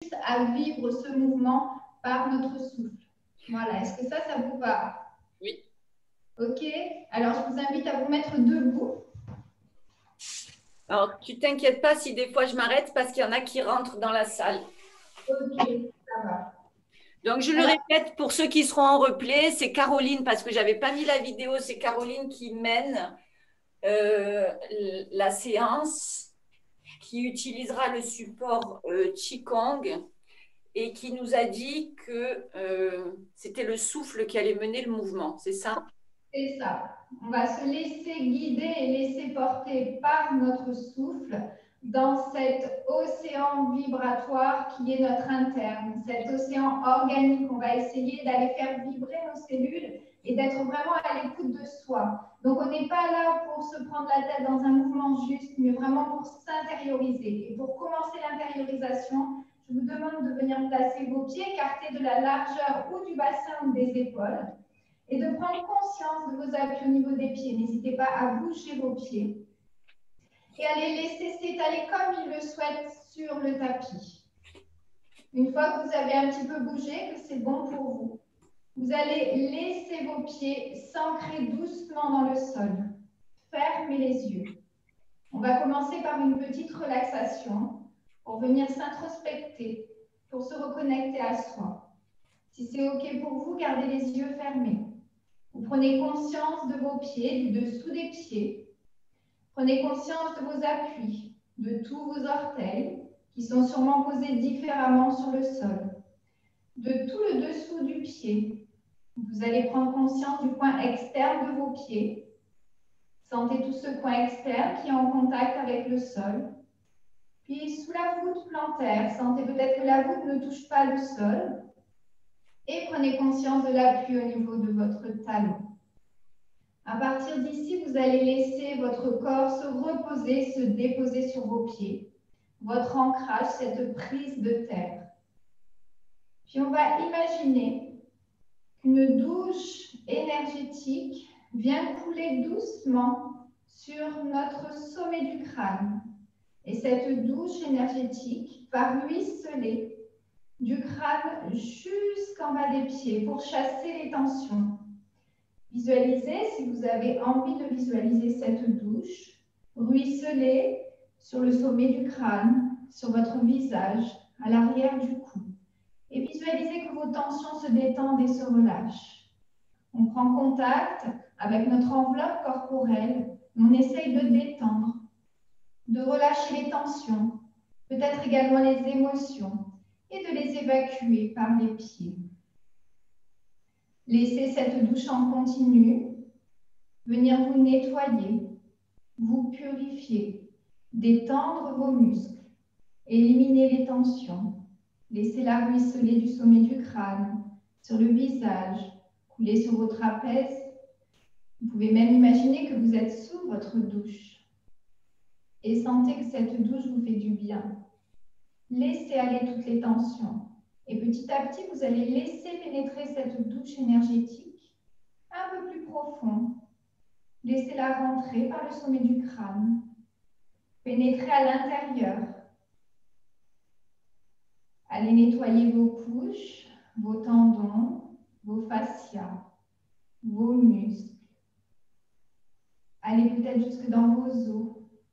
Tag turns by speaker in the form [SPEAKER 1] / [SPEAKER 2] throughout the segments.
[SPEAKER 1] juste à vivre ce mouvement par notre souffle. Voilà, est-ce que ça vous va?
[SPEAKER 2] Oui.
[SPEAKER 1] Ok, alors je vous invite à vous mettre debout.
[SPEAKER 2] Alors, tu t'inquiètes pas si des fois je m'arrête parce qu'il y en a qui rentrent dans la salle.
[SPEAKER 1] Ok, ça va.
[SPEAKER 2] Donc, je le
[SPEAKER 1] Alors,
[SPEAKER 2] répète pour ceux qui seront en replay, c'est Caroline, parce que j'avais pas mis la vidéo, c'est Caroline qui mène la séance, qui utilisera le support Qigong et qui nous a dit que c'était le souffle qui allait mener le mouvement, c'est ça?
[SPEAKER 1] c'est ça. On va se laisser guider et laisser porter par notre souffle dans cet océan vibratoire qui est notre interne, cet océan organique. On va essayer d'aller faire vibrer nos cellules et d'être vraiment à l'écoute de soi. Donc, on n'est pas là pour se prendre la tête dans un mouvement juste, mais vraiment pour s'intérioriser. Et pour commencer l'intériorisation, je vous demande de venir placer vos pieds écartés de la largeur ou du bassin ou des épaules et de prendre conscience de vos appuis au niveau des pieds. N'hésitez pas à bouger vos pieds et à les laisser s'étaler comme ils le souhaitent sur le tapis. Une fois que vous avez un petit peu bougé, que c'est bon pour vous, vous allez laisser vos pieds s'ancrer doucement dans le sol. Fermez les yeux. On va commencer par une petite relaxation pour venir s'introspecter, pour se reconnecter à soi. Si c'est OK pour vous, gardez les yeux fermés. Vous prenez conscience de vos pieds, du dessous des pieds. Prenez conscience de vos appuis, de tous vos orteils qui sont sûrement posés différemment sur le sol. De tout le dessous du pied. Vous allez prendre conscience du coin externe de vos pieds. Sentez tout ce coin externe qui est en contact avec le sol. Puis sous la voûte plantaire, sentez peut-être que la voûte ne touche pas le sol. Et prenez conscience de l'appui au niveau de votre talon. À partir d'ici, vous allez laisser votre corps se reposer, se déposer sur vos pieds. Votre ancrage, cette prise de terre. Puis on va imaginer qu'une douche énergétique vient couler doucement sur notre sommet du crâne. Et cette douche énergétique va ruisseler du crâne jusqu'en bas des pieds pour chasser les tensions. Visualisez, si vous avez envie de visualiser cette douche, ruisseler sur le sommet du crâne, sur votre visage, à l'arrière du cou. Et visualisez que vos tensions se détendent et se relâchent. On prend contact avec notre enveloppe corporelle, on essaye de détendre, de relâcher les tensions, peut-être également les émotions, et de les évacuer par les pieds. Laissez cette douche en continu venir vous nettoyer, vous purifier, détendre vos muscles, éliminer les tensions. Laissez-la ruisseler du sommet du crâne, sur le visage, couler sur vos trapèzes. Vous pouvez même imaginer que vous êtes sous votre douche et sentez que cette douche vous fait du bien. Laissez aller toutes les tensions et petit à petit, vous allez laisser pénétrer cette douche énergétique un peu plus profond. Laissez-la rentrer par le sommet du crâne, pénétrer à l'intérieur. Allez nettoyer vos couches, vos tendons, vos fascias, vos muscles. Allez peut-être jusque dans vos os,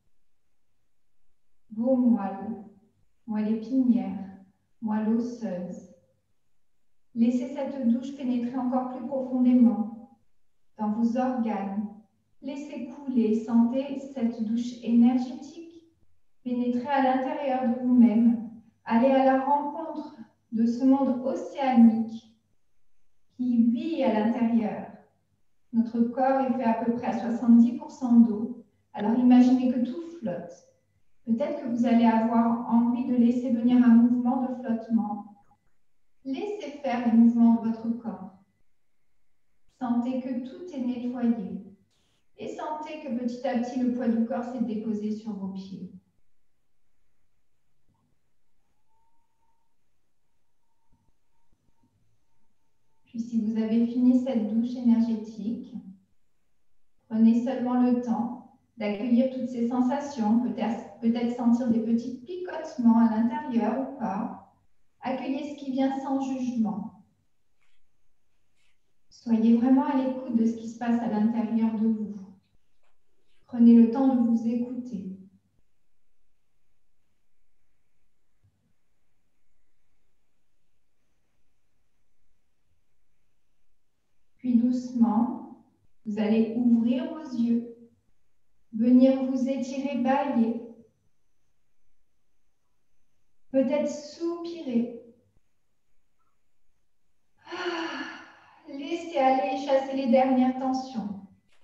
[SPEAKER 1] vos moelles, moelle épinière, moelle osseuse. Laissez cette douche pénétrer encore plus profondément dans vos organes. Laissez couler, sentez cette douche énergétique pénétrer à l'intérieur de vous-même. Allez à la rencontre de ce monde océanique qui vit à l'intérieur. Notre corps est fait à peu près à 70% d'eau. Alors imaginez que tout flotte. Peut-être que vous allez avoir envie de laisser venir un mouvement de flottement. Laissez faire les mouvements de votre corps. Sentez que tout est nettoyé. Et sentez que petit à petit, le poids du corps s'est déposé sur vos pieds. Puis si vous avez fini cette douche énergétique, prenez seulement le temps d'accueillir toutes ces sensations, peut-être sentir des petits picotements à l'intérieur ou pas. vient sans jugement. Soyez vraiment à l'écoute de ce qui se passe à l'intérieur de vous. Prenez le temps de vous écouter. Puis doucement, vous allez ouvrir vos yeux, venir vous étirer, bâiller, peut-être soupirer. Laissez aller, chasser les dernières tensions.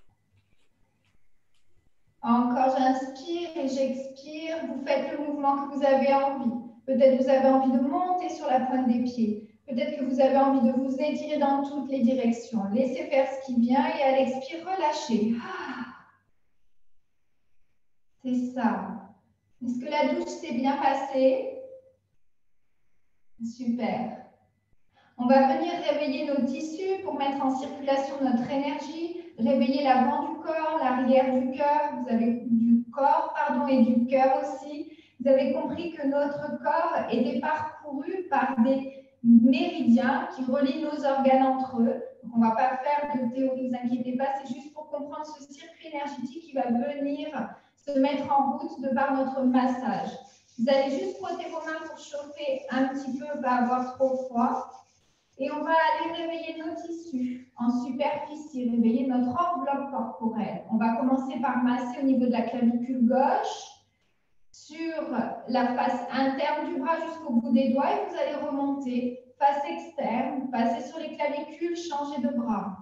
[SPEAKER 1] Encore, j'inspire et j'expire. Vous faites le mouvement que vous avez envie. Peut-être vous avez envie de monter sur la pointe des pieds. Peut-être que vous avez envie de vous étirer dans toutes les directions. Laissez faire ce qui vient et à l'expire, relâchez. C'est ça. Est-ce que la douche s'est bien passée? Super. On va venir réveiller nos tissus pour mettre en circulation notre énergie, réveiller l'avant du corps, l'arrière du cœur. Vous avez du corps, pardon, et du cœur aussi. Vous avez compris que notre corps est parcouru par des méridiens qui relient nos organes entre eux. Donc, on ne va pas faire de théorie, ne vous inquiétez pas, c'est juste pour comprendre ce circuit énergétique qui va venir se mettre en route de par notre massage. Vous allez juste frotter vos mains pour chauffer un petit peu, pas avoir trop froid. Et on va aller réveiller nos tissus en superficie, réveiller notre enveloppe corporelle. On va commencer par masser au niveau de la clavicule gauche, sur la face interne du bras jusqu'au bout des doigts et vous allez remonter, face externe, passer sur les clavicules, changer de bras.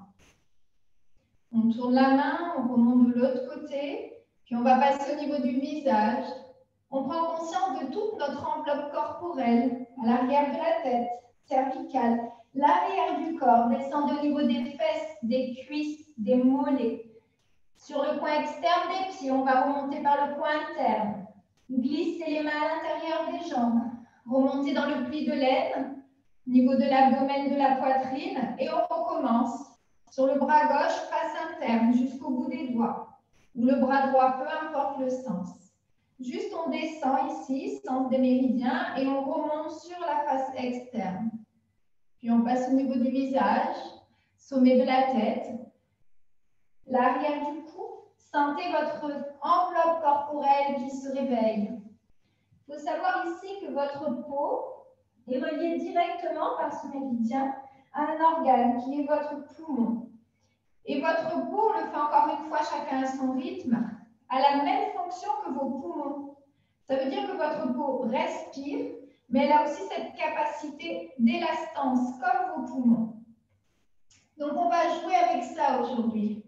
[SPEAKER 1] On tourne la main, on remonte de l'autre côté, puis on va passer au niveau du visage. On prend conscience de toute notre enveloppe corporelle, à l'arrière de la tête, cervicale, l'arrière du corps, descendez au niveau des fesses, des cuisses, des mollets. Sur le coin externe des pieds, on va remonter par le coin interne. Glissez les mains à l'intérieur des jambes. Remontez dans le pli de l'aine, au niveau de l'abdomen, de la poitrine, et on recommence. Sur le bras gauche, face interne, jusqu'au bout des doigts. Ou le bras droit, peu importe le sens. Juste on descend ici, sens des méridiens, et on remonte sur la face externe. Puis on passe au niveau du visage, sommet de la tête, l'arrière du cou. Sentez votre enveloppe corporelle qui se réveille. Il faut savoir ici que votre peau est reliée directement par ce méridien à un organe qui est votre poumon. Et votre peau, on le fait encore une fois, chacun à son rythme, a la même fonction que vos poumons. Ça veut dire que votre peau respire, mais elle a aussi cette capacité d'élastance, comme vos poumons. Donc, on va jouer avec ça aujourd'hui.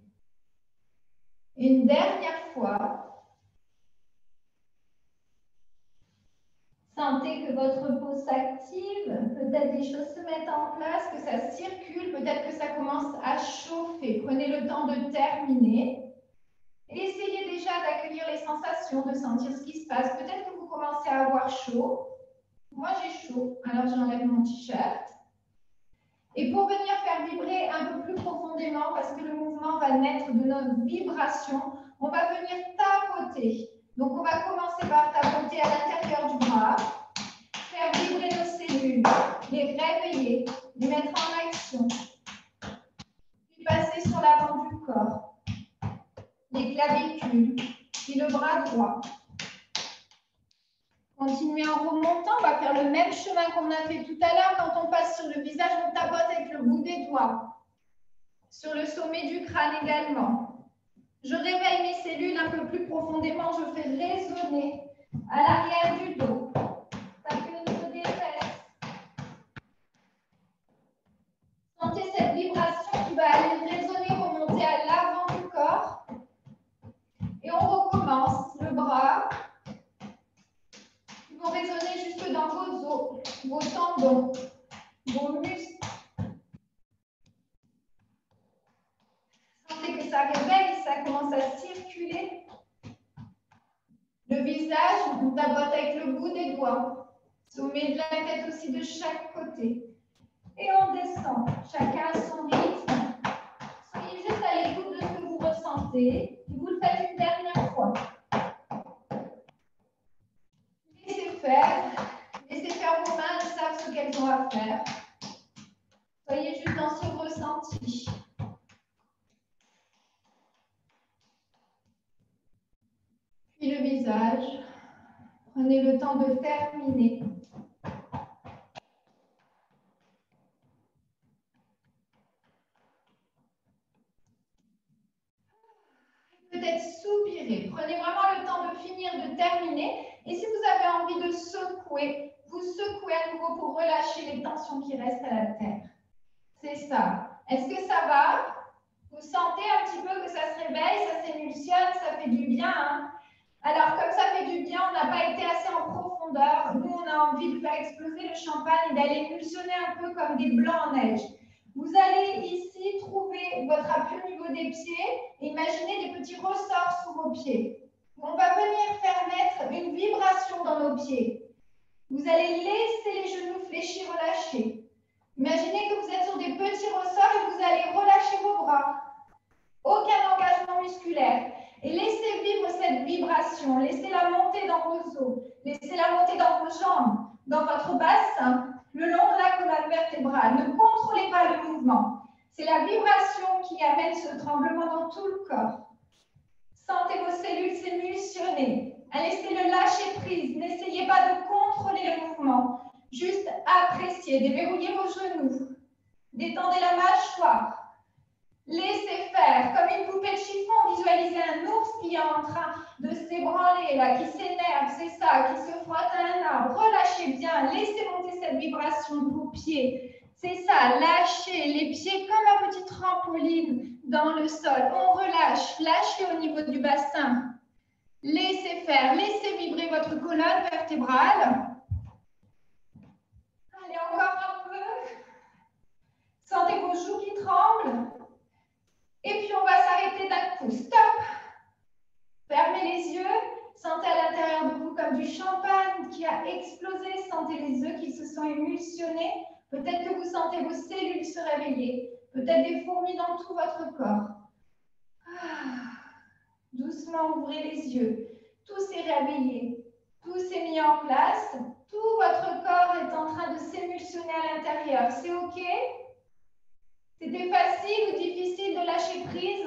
[SPEAKER 1] Une dernière fois, sentez que votre peau s'active, peut-être des choses se mettent en place, que ça circule, peut-être que ça commence à chauffer. Prenez le temps de terminer. Et essayez déjà d'accueillir les sensations, de sentir ce qui se passe. Peut-être que vous commencez à avoir chaud. Moi, j'ai chaud, alors j'enlève mon t-shirt. Et pour venir faire vibrer un peu plus profondément, parce que le mouvement va naître de notre vibration, on va venir tapoter. Donc, on va commencer par tapoter à l'intérieur du bras, faire vibrer nos cellules, les réveiller, les mettre en action. Puis passer sur l'avant du corps, les clavicules, puis le bras droit. Continuez en remontant, on va faire le même chemin qu'on a fait tout à l'heure. Quand on passe sur le visage, on tapote avec le bout des doigts. Sur le sommet du crâne également. Je réveille mes cellules un peu plus profondément, je fais résonner à l'arrière du dos. Tapez au niveau des fesses. Sentez cette vibration qui va aller résonner, remonter à l'avant du corps. Et on recommence le bras. Ils vont résonner jusque dans vos os, vos tendons, vos muscles. Sentez que ça réveille, ça commence à circuler. Le visage, on tapote avec le bout des doigts. Sommet de la tête aussi de chaque côté. Et on descend, chacun à son rythme. Soyez juste à l'écoute de ce que vous ressentez. Et vous le faites une dernière fois. Laissez faire vos mains, elles savent ce qu'elles ont à faire. Soyez juste dans ce ressenti. Puis le visage. Prenez le temps de terminer. Peut-être soupirer. Prenez vraiment le temps de finir, de terminer. Et si vous avez envie de secouer, vous secouez à nouveau pour relâcher les tensions qui restent à la terre. C'est ça. Est-ce que ça va? Vous sentez un petit peu que ça se réveille, ça s'émulsionne, ça fait du bien, hein? Alors, comme ça fait du bien, on n'a pas été assez en profondeur. Nous, on a envie de faire exploser le champagne et d'aller émulsionner un peu comme des blancs en neige. Vous allez ici trouver votre appui au niveau des pieds et imaginez des petits ressorts sous vos pieds. On va venir faire naître une vibration dans nos pieds. Vous allez laisser les genoux fléchis, relâchés. Imaginez que vous êtes sur des petits ressorts et vous allez relâcher vos bras. Aucun engagement musculaire. Et laissez vivre cette vibration. Laissez-la monter dans vos os. Laissez-la monter dans vos jambes, dans votre bassin, le long de la colonne vertébrale. Ne contrôlez pas le mouvement. C'est la vibration qui amène ce tremblement dans tout le corps. Sentez vos cellules s'émulsionner. Laissez-le lâcher prise. N'essayez pas de contrôler le mouvement. Juste appréciez. Déverrouillez vos genoux. Détendez la mâchoire. Laissez faire. Comme une poupée de chiffon, visualisez un ours qui est en train de s'ébranler, là, qui s'énerve, c'est ça, qui se frotte à un arbre. Relâchez bien. Laissez monter cette vibration de vos pieds. C'est ça, lâchez les pieds comme un petit trampoline dans le sol. On relâche. Lâchez au niveau du bassin. Laissez faire. Laissez vibrer votre colonne vertébrale. Allez, encore un peu. Sentez vos joues qui tremblent. Et puis, on va s'arrêter d'un coup. Stop. Fermez les yeux. Sentez à l'intérieur de vous comme du champagne qui a explosé. Sentez les œufs qui se sont émulsionnés. Peut-être que vous sentez vos cellules se réveiller. Peut-être des fourmis dans tout votre corps. Doucement, ouvrez les yeux. Tout s'est réveillé. Tout s'est mis en place. Tout votre corps est en train de s'émulsionner à l'intérieur. C'est OK? C'était facile ou difficile de lâcher prise?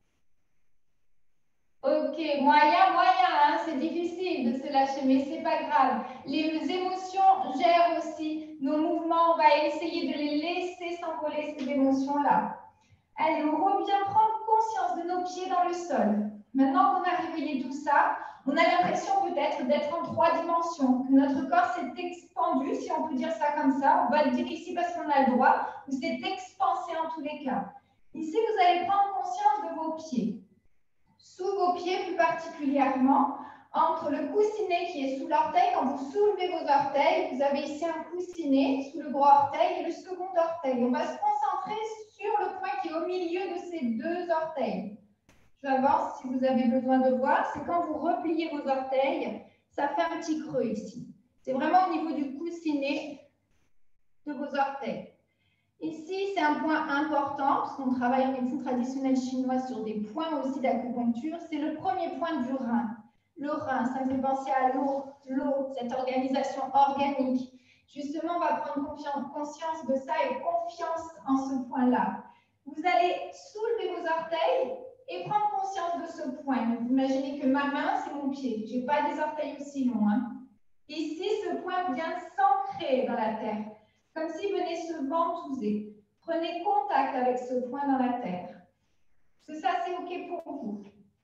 [SPEAKER 1] Ok, moyen, hein, c'est difficile de se lâcher, mais c'est pas grave. Les émotions gèrent aussi nos mouvements. On va essayer de les laisser s'envoler, ces émotions-là. Allez, on revient prendre conscience de nos pieds dans le sol. Maintenant qu'on a réveillé tout ça, on a l'impression peut-être d'être en 3 dimensions, que notre corps s'est expandu, si on peut dire ça comme ça. On va le dire ici parce qu'on a le droit, ou s'est expansé en tous les cas. Ici, vous allez prendre conscience de vos pieds. Sous vos pieds plus particulièrement, entre le coussinet qui est sous l'orteil, quand vous soulevez vos orteils, vous avez ici un coussinet sous le gros orteil et le second orteil. On va se concentrer sur le point qui est au milieu de ces 2 orteils. J'avance si vous avez besoin de voir. C'est quand vous repliez vos orteils, ça fait un petit creux ici. C'est vraiment au niveau du coussinet de vos orteils. Ici, c'est un point important, parce qu'on travaille en médecine traditionnelle chinoise sur des points aussi d'acupuncture. C'est le premier point du rein. Le rein, ça me fait penser à l'eau, cette organisation organique. Justement, on va prendre conscience de ça et confiance en ce point-là. Vous allez soulever vos orteils et prendre conscience de ce point. Donc, imaginez que ma main, c'est mon pied. Je n'ai pas des orteils aussi longs. Ici, ce point vient s'ancrer dans la terre, comme s'il venait se ventouser. Prenez contact avec ce point dans la terre. Est-ce que ça, c'est OK pour vous?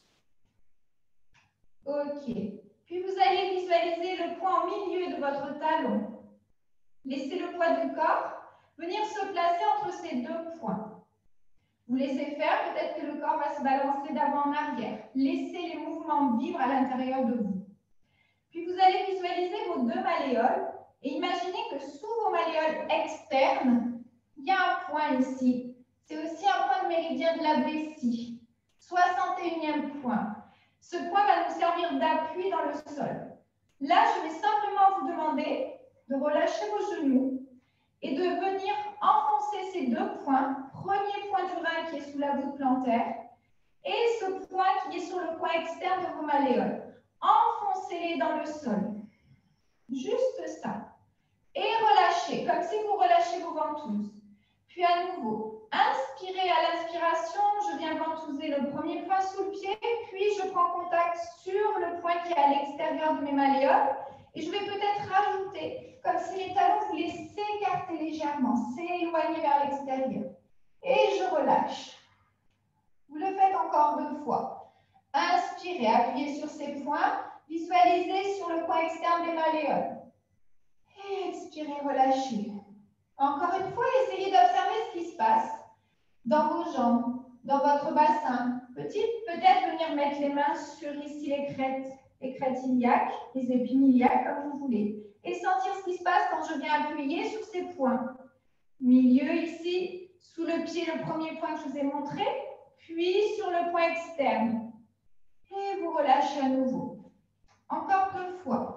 [SPEAKER 1] OK. Puis, vous allez visualiser le point au milieu de votre talon. Laissez le poids du corps venir se placer entre ces 2 points. Vous laissez faire, peut-être que le corps va se balancer d'avant en arrière. Laissez les mouvements vivre à l'intérieur de vous. Puis, vous allez visualiser vos 2 malléoles et imaginez que sous vos malléoles externes, il y a un point ici. C'est aussi un point de méridien de la vessie. 61e point. Ce point va nous servir d'appui dans le sol. Là, je vais simplement vous demander de relâcher vos genoux et de venir enfoncer ces 2 points. Premier point du rein qui est sous la voûte plantaire et ce point qui est sur le point externe de vos malléoles. Enfoncez-les dans le sol. Juste ça. Et relâchez, comme si vous relâchez vos ventouses. Puis à nouveau, inspirez à l'inspiration, je viens ventouser le premier point sous le pied, puis je prends contact sur le point qui est à l'extérieur de mes malléoles. Et je vais peut-être rajouter, comme si les talons voulaient s'écarter légèrement, s'éloigner vers l'extérieur. Et je relâche. Vous le faites encore 2 fois. Inspirez, appuyez sur ces points, visualisez sur le point externe des malléoles. Et expirez, relâchez. Encore une fois, essayez d'observer ce qui se passe dans vos jambes, dans votre bassin. Peut-être venir mettre les mains sur ici les crêtes iliaques, les épines iliaques, comme vous voulez. Et sentir ce qui se passe quand je viens appuyer sur ces points. Milieu ici, sous le pied, le premier point que je vous ai montré, puis sur le point externe. Et vous relâchez à nouveau. Encore 2 fois.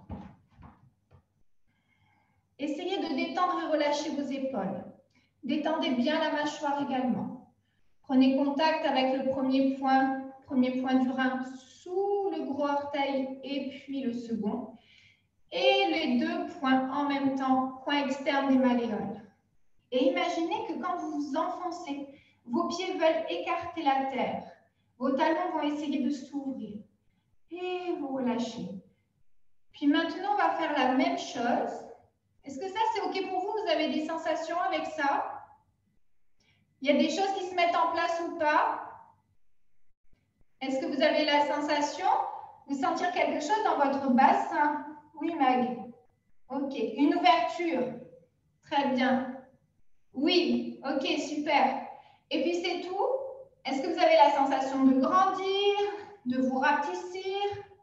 [SPEAKER 1] Essayez de détendre et relâcher vos épaules. Détendez bien la mâchoire également. Prenez contact avec le premier point du rein sous le gros orteil et puis le second. Et les 2 points en même temps, point externe des malléoles. Et imaginez que quand vous vous enfoncez, vos pieds veulent écarter la terre. Vos talons vont essayer de s'ouvrir. Et vous relâchez. Puis maintenant, on va faire la même chose. Est-ce que ça, c'est OK pour vous? Vous avez des sensations avec ça? Il y a des choses qui se mettent en place ou pas? Est-ce que vous avez la sensation de sentir quelque chose dans votre bassin? Oui, Mag. OK. Une ouverture. Très bien. Oui. OK, super. Et puis, c'est tout? Est-ce que vous avez la sensation de grandir, de vous rapetissir,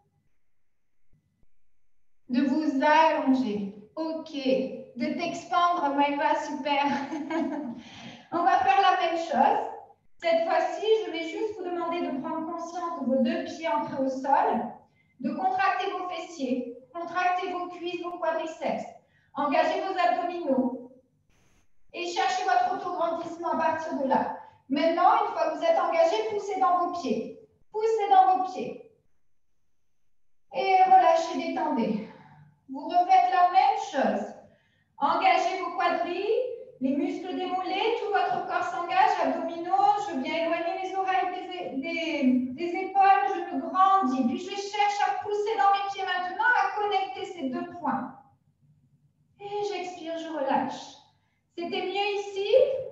[SPEAKER 1] de vous allonger? OK. De t'expandre, Maëva, super. On va faire la même chose. Cette fois-ci, je vais juste vous demander de prendre conscience de vos 2 pieds ancrés au sol, de contracter vos fessiers, contracter vos cuisses, vos quadriceps, engagez vos abdominaux et cherchez votre autograndissement à partir de là. Maintenant, une fois que vous êtes engagé, poussez dans vos pieds. Poussez dans vos pieds. Et relâchez, détendez. Vous refaites la même chose. Engagez vos quadris, les muscles des mollets, tout votre corps s'engage, abdominaux, je viens éloigner les oreilles des épaules, je me grandis. Puis je cherche à pousser dans mes pieds maintenant, à connecter ces 2 points. Et j'expire, je relâche. C'était mieux ici?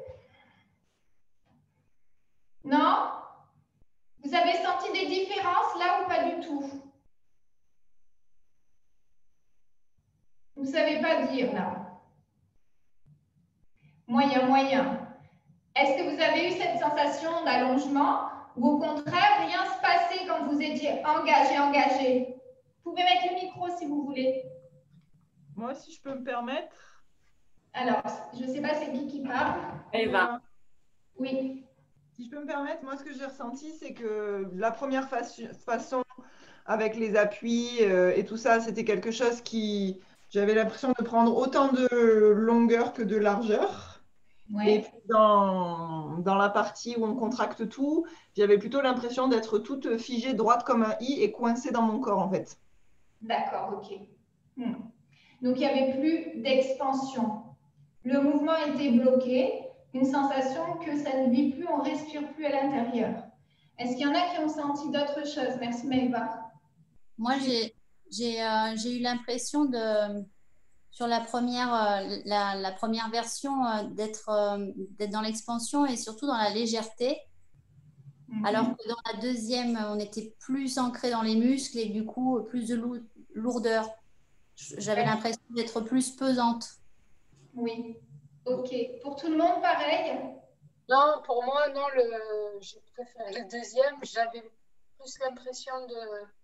[SPEAKER 1] Non? Vous avez senti des différences là ou pas du tout? Vous ne savez pas dire là. Moyen, moyen. Est-ce que vous avez eu cette sensation d'allongement ou au contraire, rien se passait quand vous étiez engagé, engagé? Vous pouvez mettre le micro si vous voulez.
[SPEAKER 3] Moi, si je peux me permettre.
[SPEAKER 1] Alors, je ne sais pas c'est qui parle.
[SPEAKER 2] Eva.
[SPEAKER 1] Oui.
[SPEAKER 3] Si je peux me permettre, moi, ce que j'ai ressenti, c'est que la première façon avec les appuis et tout ça, c'était quelque chose qui... J'avais l'impression de prendre autant de longueur que de largeur.
[SPEAKER 1] Ouais.
[SPEAKER 3] Et puis dans la partie où on contracte tout, j'avais plutôt l'impression d'être toute figée, droite comme un i et coincée dans mon corps, en fait.
[SPEAKER 1] D'accord, OK. Donc, il n'y avait plus d'expansion. Le mouvement était bloqué. Une sensation que ça ne vit plus, on ne respire plus à l'intérieur. Est-ce qu'il y en a qui ont senti d'autres choses? Merci, Maëva.
[SPEAKER 4] Moi, j'ai eu l'impression de, sur la première version, d'être dans l'expansion et surtout dans la légèreté. Alors que dans la deuxième, on était plus ancré dans les muscles et du coup, plus de lourdeur. J'avais l'impression d'être plus pesante.
[SPEAKER 1] Oui. OK. Pour tout le monde, pareil?
[SPEAKER 5] Non, pour moi, non, j'ai préféré le deuxième. J'avais plus l'impression de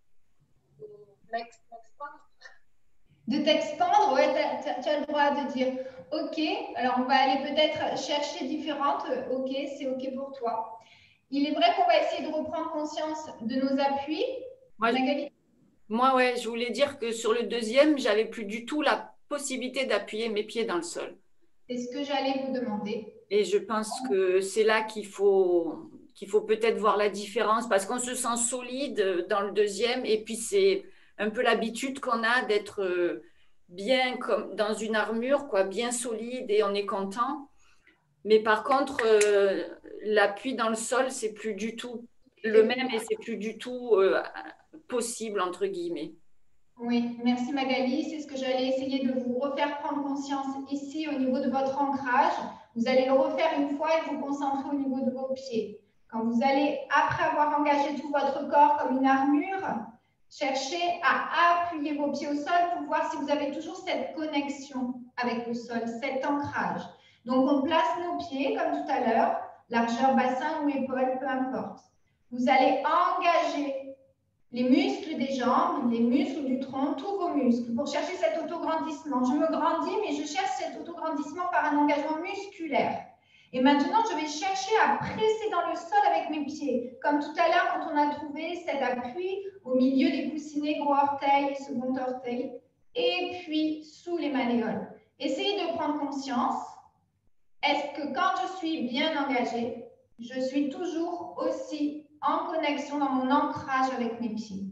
[SPEAKER 5] m'expandre.
[SPEAKER 1] De t'expandre, ouais, tu as le droit de dire OK. Alors, on va aller peut-être chercher différentes. OK, c'est OK pour toi. Il est vrai qu'on va essayer de reprendre conscience de nos appuis.
[SPEAKER 2] Moi, ouais, je voulais dire que sur le deuxième, j'avais plus du tout la possibilité d'appuyer mes pieds dans le sol.
[SPEAKER 1] C'est ce que j'allais vous demander.
[SPEAKER 2] Et je pense que c'est là qu'il faut peut-être voir la différence parce qu'on se sent solide dans le deuxième et puis c'est un peu l'habitude qu'on a bien comme dans une armure, quoi, bien solide et on est content. Mais par contre, l'appui dans le sol, c'est plus du tout le même et c'est plus du tout possible, entre guillemets.
[SPEAKER 1] Oui, merci Magali. C'est ce que j'allais essayer de vous refaire prendre conscience ici au niveau de votre ancrage. Vous allez le refaire une fois et vous concentrer au niveau de vos pieds. Quand vous allez, après avoir engagé tout votre corps comme une armure, cherchez à appuyer vos pieds au sol pour voir si vous avez toujours cette connexion avec le sol, cet ancrage. Donc, on place nos pieds comme tout à l'heure, largeur bassin ou épaule, peu importe. Vous allez engager les muscles des jambes, les muscles du tronc, tous vos muscles, pour chercher cet autograndissement. Je me grandis, mais je cherche cet autograndissement par un engagement musculaire. Et maintenant, je vais chercher à presser dans le sol avec mes pieds, comme tout à l'heure quand on a trouvé cet appui au milieu des coussinets, gros orteil, second orteil, et puis sous les malléoles. Essayez de prendre conscience. Est-ce que quand je suis bien engagée, je suis toujours aussi en connexion dans mon ancrage avec mes pieds?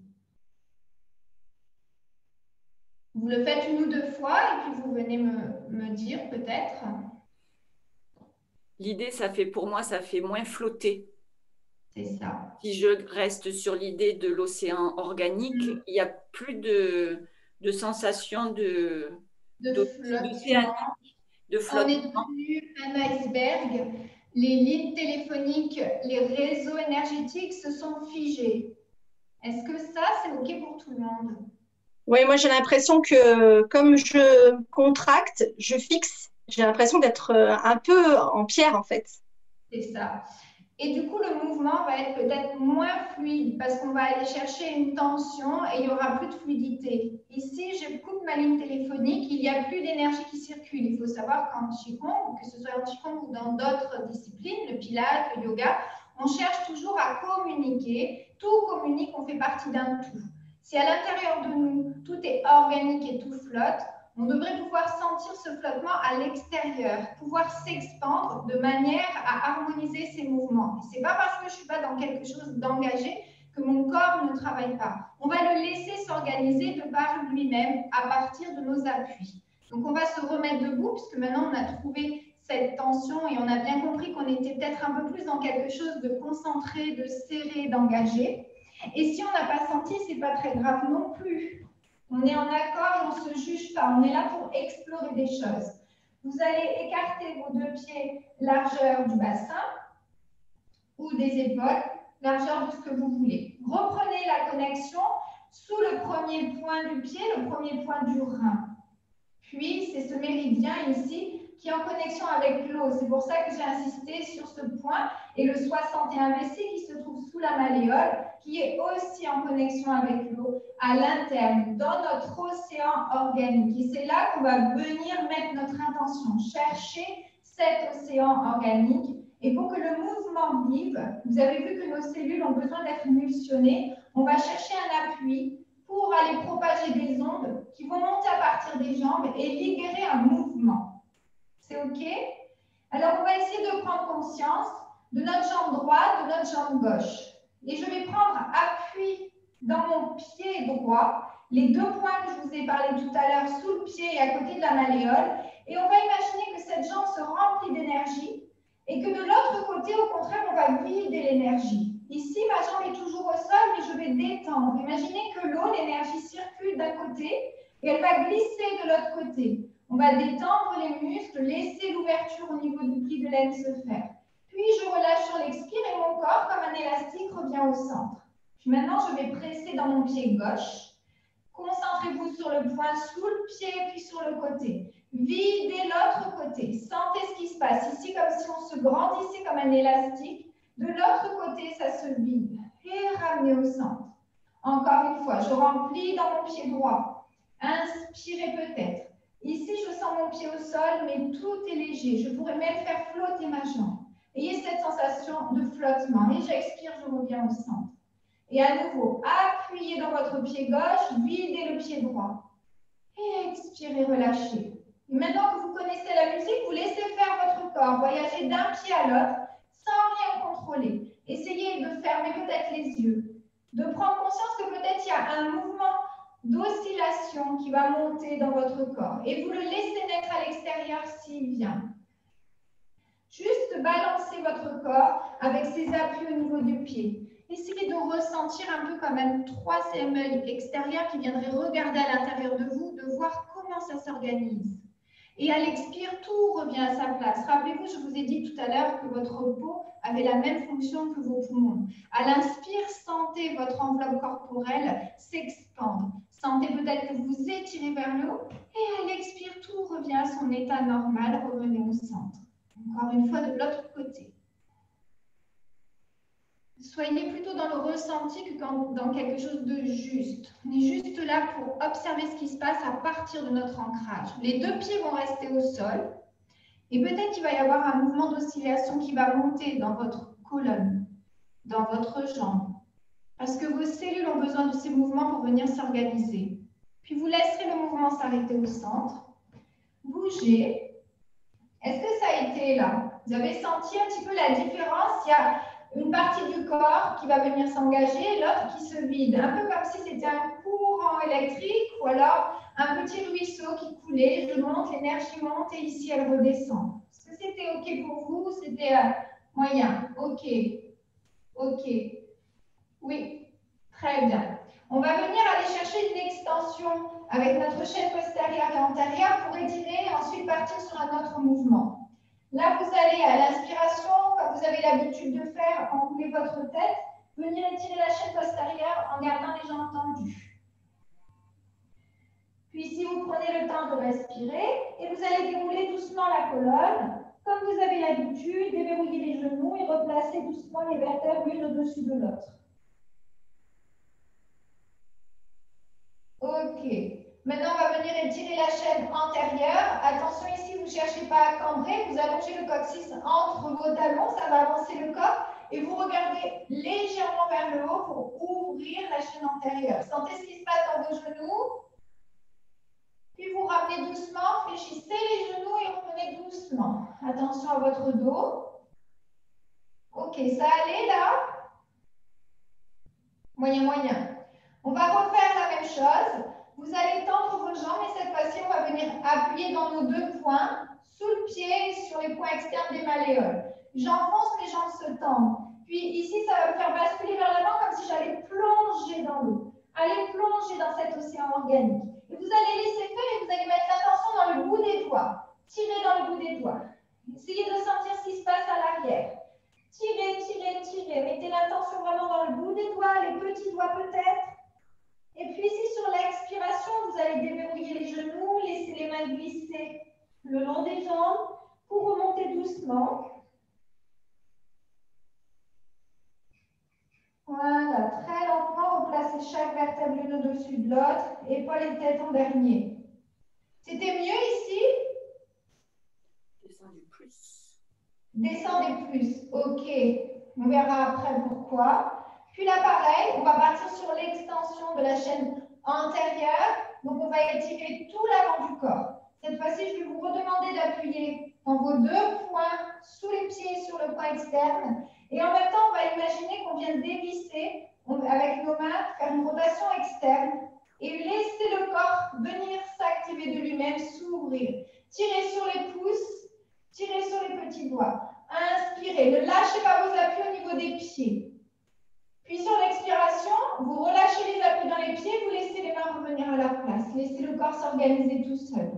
[SPEAKER 1] Vous le faites une ou deux fois et puis vous venez me dire peut-être.
[SPEAKER 2] L'idée, pour moi, ça fait moins flotter.
[SPEAKER 1] C'est ça.
[SPEAKER 2] Si je reste sur l'idée de l'océan organique, il n'y a plus de sensation d'océanique, de flottement.
[SPEAKER 1] On est devenu un iceberg. Les lignes téléphoniques, les réseaux énergétiques se sont figés. Est-ce que ça, c'est OK pour tout le monde?
[SPEAKER 6] Oui, moi j'ai l'impression que comme je contracte, je fixe. J'ai l'impression d'être un peu en pierre en fait.
[SPEAKER 1] C'est ça. Et du coup, le mouvement va être peut-être moins fluide parce qu'on va aller chercher une tension et il n'y aura plus de fluidité. Ici, je coupe ma ligne téléphonique, il n'y a plus d'énergie qui circule. Il faut savoir qu'en Qigong, que ce soit en Qigong ou dans d'autres disciplines, le Pilates, le yoga, on cherche toujours à communiquer. Tout communique, on fait partie d'un tout. Si à l'intérieur de nous, tout est organique et tout flotte, on devrait pouvoir sentir ce flottement à l'extérieur, pouvoir s'expandre de manière à harmoniser ces mouvements. Ce n'est pas parce que je ne suis pas dans quelque chose d'engagé que mon corps ne travaille pas. On va le laisser s'organiser de par lui-même à partir de nos appuis. Donc, on va se remettre debout puisque maintenant, on a trouvé cette tension et on a bien compris qu'on était peut-être un peu plus dans quelque chose de concentré, de serré, d'engagé. Et si on n'a pas senti, ce n'est pas très grave non plus. On est en accord et on ne se juge pas. On est là pour explorer des choses. Vous allez écarter vos deux pieds, largeur du bassin ou des épaules, largeur de ce que vous voulez. Reprenez la connexion sous le premier point du pied, le premier point du rein. Puis, c'est ce méridien ici qui est en connexion avec l'eau. C'est pour ça que j'ai insisté sur ce point. Et le 61 WC qui se trouve sous la malléole, qui est aussi en connexion avec l'eau à l'interne, dans notre océan organique. Et c'est là qu'on va venir mettre notre intention, chercher cet océan organique. Et pour que le mouvement vive, vous avez vu que nos cellules ont besoin d'être émulsionnées, on va chercher un appui pour aller propager des ondes qui vont monter à partir des jambes et libérer un mouvement. C'est OK? Alors, on va essayer de prendre conscience de notre jambe droite, de notre jambe gauche. Et je vais prendre appui dans mon pied droit, les deux points que je vous ai parlé tout à l'heure, sous le pied et à côté de la malléole. Et on va imaginer que cette jambe se remplit d'énergie et que de l'autre côté, au contraire, on va vider l'énergie. Ici, ma jambe est toujours au sol, mais je vais détendre. Imaginez que l'eau, l'énergie circule d'un côté et elle va glisser de l'autre côté. On va détendre les muscles, laisser l'ouverture au niveau du pli de l'aine se faire. Puis, je relâche sur l'expire et mon corps, comme un élastique, revient au centre. Puis maintenant, je vais presser dans mon pied gauche. Concentrez-vous sur le point sous le pied, puis sur le côté. Videz l'autre côté. Sentez ce qui se passe. Ici, comme si on se grandissait comme un élastique. De l'autre côté, ça se vide. Et ramenez au centre. Encore une fois, je remplis dans mon pied droit. Inspirez peut-être. Ici, je sens mon pied au sol, mais tout est léger. Je pourrais même faire flotter ma jambe. Ayez cette sensation de flottement. Et j'expire, je reviens au centre. Et à nouveau, appuyez dans votre pied gauche, videz le pied droit. Et expirez, relâchez. Et maintenant que vous connaissez la musique, vous laissez faire votre corps, voyager d'un pied à l'autre, sans rien contrôler. Essayez de fermer peut-être les yeux, de prendre conscience que peut-être il y a un mouvement d'oscillation qui va monter dans votre corps. Et vous le laissez naître à l'extérieur s'il vient. Juste balancez votre corps avec ses appuis au niveau du pied. Essayez de ressentir un peu comme un troisième œil extérieur qui viendrait regarder à l'intérieur de vous, de voir comment ça s'organise. Et à l'expire, tout revient à sa place. Rappelez-vous, je vous ai dit tout à l'heure que votre peau avait la même fonction que vos poumons. À l'inspire, sentez votre enveloppe corporelle s'expandre. Sentez peut-être que vous étirez vers le haut. Et à l'expire, tout revient à son état normal. Revenez au centre. Encore une fois, de l'autre côté. Soyez plutôt dans le ressenti que dans quelque chose de juste. On est juste là pour observer ce qui se passe à partir de notre ancrage. Les deux pieds vont rester au sol. Et peut-être qu'il va y avoir un mouvement d'oscillation qui va monter dans votre colonne, dans votre jambe. Parce que vos cellules ont besoin de ces mouvements pour venir s'organiser. Puis vous laisserez le mouvement s'arrêter au centre. Bougez. Est-ce que ça a été là? Vous avez senti un petit peu la différence? Il y a une partie du corps qui va venir s'engager et l'autre qui se vide. Un peu comme si c'était un courant électrique ou alors un petit ruisseau qui coulait. Je monte, l'énergie monte et ici elle redescend. Est-ce que c'était OK pour vous? C'était moyen. OK. OK. Oui. Très bien. On va venir aller chercher une extension avec notre chaîne postérieure et antérieure pour étirer et ensuite partir sur un autre mouvement. Là, vous allez à l'inspiration, comme vous avez l'habitude de faire, enrouler votre tête, venir étirer la chaîne postérieure en gardant les jambes tendues. Puis ici, vous prenez le temps de respirer et vous allez dérouler doucement la colonne. Comme vous avez l'habitude, déverrouiller les genoux et replacer doucement les vertèbres l'une au-dessus de l'autre. OK. Maintenant, on va venir étirer la chaîne antérieure. Attention ici, vous ne cherchez pas à cambrer. Vous allongez le coccyx entre vos talons. Ça va avancer le corps. Et vous regardez légèrement vers le haut pour ouvrir la chaîne antérieure. Sentez ce qui se passe dans vos genoux. Puis vous ramenez doucement. Fléchissez les genoux et revenez doucement. Attention à votre dos. OK, ça allait là? Moyen, moyen. On va refaire la même chose. Vous allez tendre vos jambes et cette fois-ci, on va venir appuyer dans nos deux poings, sous le pied et sur les points externes des malléoles. J'enfonce, mes jambes se tendent. Puis ici, ça va me faire basculer vers l'avant comme si j'allais plonger dans l'eau. Allez plonger dans cet océan organique. Et vous allez laisser faire et vous allez mettre l'attention dans le bout des doigts. Tirez dans le bout des doigts. Essayez de sentir ce qui se passe à l'arrière. Tirez, tirez, tirez. Mettez l'attention vraiment dans le bout des doigts, les petits doigts peut-être. Et puis ici, sur l'expiration, vous allez déverrouiller les genoux, laisser les mains glisser le long des jambes pour remonter doucement. Voilà, très lentement, replacez chaque vertèbre l'une au-dessus de l'autre, épaules et tête en dernier. C'était mieux ici?
[SPEAKER 2] Descendez plus.
[SPEAKER 1] Descendez plus, OK. On verra après pourquoi. Puis là, pareil, on va partir sur l'extension de la chaîne antérieure. Donc, on va étirer tout l'avant du corps. Cette fois-ci, je vais vous redemander d'appuyer dans vos deux poings, sous les pieds et sur le point externe. Et en même temps, on va imaginer qu'on vient dévisser avec nos mains, faire une rotation externe et laisser le corps venir s'activer de lui-même, s'ouvrir. Tirez sur les pouces, tirez sur les petits doigts. Inspirez, ne lâchez pas vos appuis au niveau des pieds. Puis sur l'expiration, vous relâchez les appuis dans les pieds, vous laissez les mains revenir à leur place. Laissez le corps s'organiser tout seul.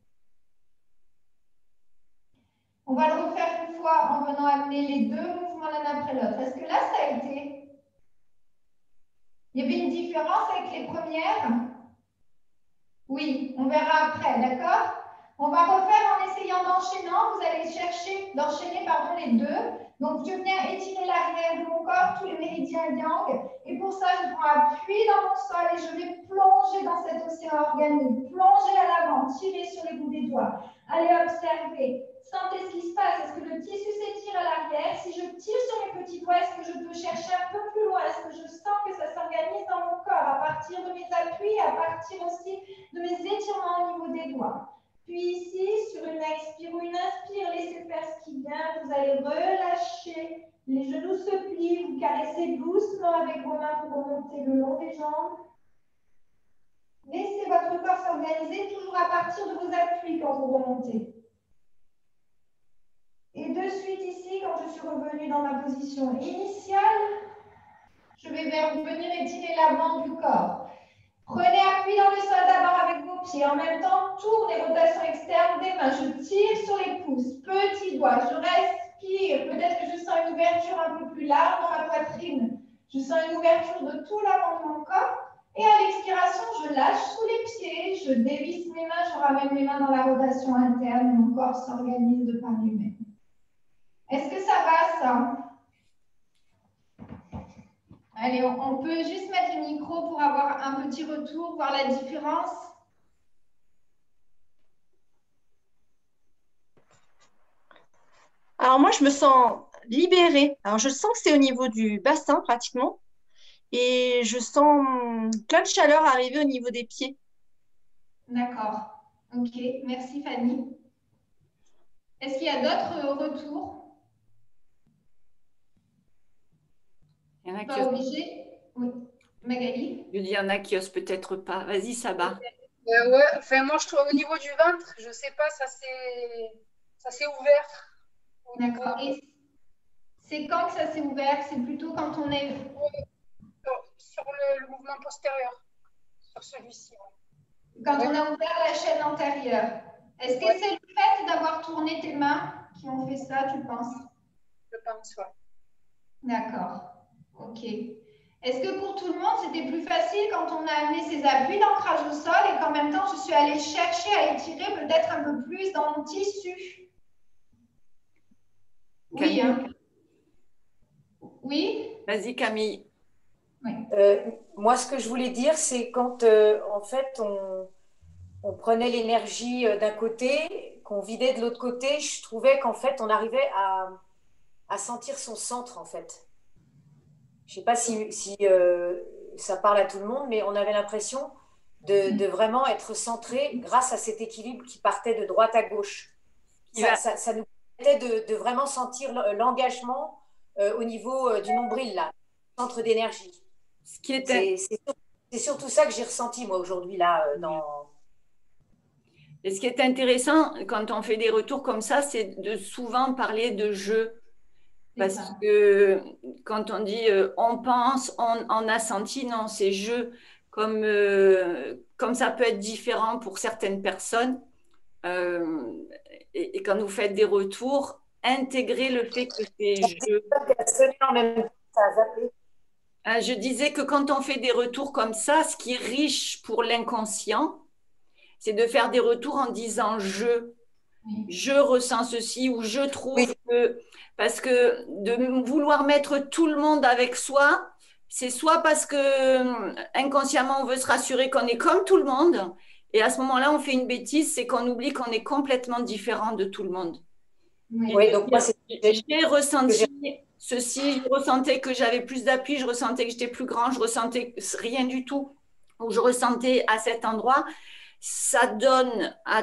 [SPEAKER 1] On va le refaire une fois en venant amener les deux mouvements l'un après l'autre. Est-ce que là, ça a été? Il y avait une différence avec les premières? Oui, on verra après, d'accord? On va refaire en essayant d'enchaînant. Vous allez chercher d'enchaîner les deux. Donc, je viens étirer l'arrière de mon corps, tous les méridiens yang. Et pour ça, je prends appui dans mon sol et je vais plonger dans cet océan organique. Plonger à l'avant, tirer sur les bouts des doigts. Allez observer. Sentez ce qui se passe. Est-ce que le tissu s'étire à l'arrière? Si je tire sur mes petits doigts, est-ce que je peux chercher un peu plus loin? Est-ce que je sens que ça s'organise dans mon corps à partir de mes appuis, à partir aussi de mes étirements au niveau des doigts? Puis ici, sur une expire ou une inspire, laissez faire ce qui vient. Vous allez relâcher. Les genoux se plient. Vous caressez doucement avec vos mains pour remonter le long des jambes. Laissez votre corps s'organiser toujours à partir de vos appuis quand vous remontez. Et de suite ici, quand je suis revenue dans ma position initiale, je vais venir étirer l'avant du corps. Prenez appui dans le sol d'abord avec vos pieds. En même temps, tournez rotation externe des mains. Je tire sur les pouces, petits doigts. Je respire. Peut-être que je sens une ouverture un peu plus large dans ma poitrine. Je sens une ouverture de tout l'avant de mon corps. Et à l'expiration, je lâche sous les pieds. Je dévisse mes mains. Je ramène mes mains dans la rotation interne. Mon corps s'organise de par lui-même. Est-ce que ça va, ça? Allez, on peut juste mettre le micro pour avoir un petit retour, voir la différence.
[SPEAKER 6] Alors moi, je me sens libérée. Alors je sens que c'est au niveau du bassin pratiquement. Et je sens plein de chaleur arriver au niveau des pieds.
[SPEAKER 1] D'accord. Ok, merci Fanny. Est-ce qu'il y a d'autres retours?
[SPEAKER 2] Il y en a
[SPEAKER 1] Pas obligé. Oui. Magali?
[SPEAKER 2] Je dis, il y en a qui osent peut-être pas. Vas-y, Saba.
[SPEAKER 5] Ouais, enfin, moi, je trouve au niveau du ventre, je sais pas, ça s'est ouvert.
[SPEAKER 1] D'accord. Et c'est quand que ça s'est ouvert? C'est plutôt quand on est...
[SPEAKER 5] Sur le mouvement postérieur, sur celui-ci. Ouais.
[SPEAKER 1] Quand on a ouvert la chaîne antérieure. Est-ce que c'est le fait d'avoir tourné tes mains qui ont fait ça, tu penses?
[SPEAKER 5] Je pense, ouais.
[SPEAKER 1] D'accord. Ok. Est-ce que pour tout le monde, c'était plus facile quand on a amené ces appuis d'ancrage au sol et qu'en même temps, je suis allée chercher à étirer peut-être un peu plus dans mon tissu? Oui, hein? Oui?
[SPEAKER 2] Vas-y, Camille.
[SPEAKER 1] Oui.
[SPEAKER 7] Moi, ce que je voulais dire, c'est quand en fait on prenait l'énergie d'un côté, qu'on vidait de l'autre côté, je trouvais qu'en fait on arrivait à sentir son centre en fait. Je ne sais pas si ça parle à tout le monde, mais on avait l'impression de vraiment être centré grâce à cet équilibre qui partait de droite à gauche. Ça nous permettait de vraiment sentir l'engagement au niveau du nombril, là, centre d'énergie. C'est surtout ça que j'ai ressenti, moi, aujourd'hui, là,
[SPEAKER 2] Et ce qui est intéressant, quand on fait des retours comme ça, c'est de souvent parler de jeu. Parce que quand on dit on pense, on a senti, non, c'est jeu. Comme ça peut être différent pour certaines personnes. Et quand vous faites des retours, intégrez le fait que c'est jeu. Je disais que quand on fait des retours comme ça, ce qui est riche pour l'inconscient, c'est de faire des retours en disant je ressens ceci ou je trouve que… Parce que de vouloir mettre tout le monde avec soi, c'est soit parce que inconsciemment on veut se rassurer qu'on est comme tout le monde, et à ce moment-là on fait une bêtise, c'est qu'on oublie qu'on est complètement différent de tout le monde.
[SPEAKER 7] Oui, donc moi,
[SPEAKER 2] j'ai ressenti ceci, je ressentais que j'avais plus d'appui, je ressentais que j'étais plus grand, je ressentais rien du tout, ou je ressentais à cet endroit. Ça donne à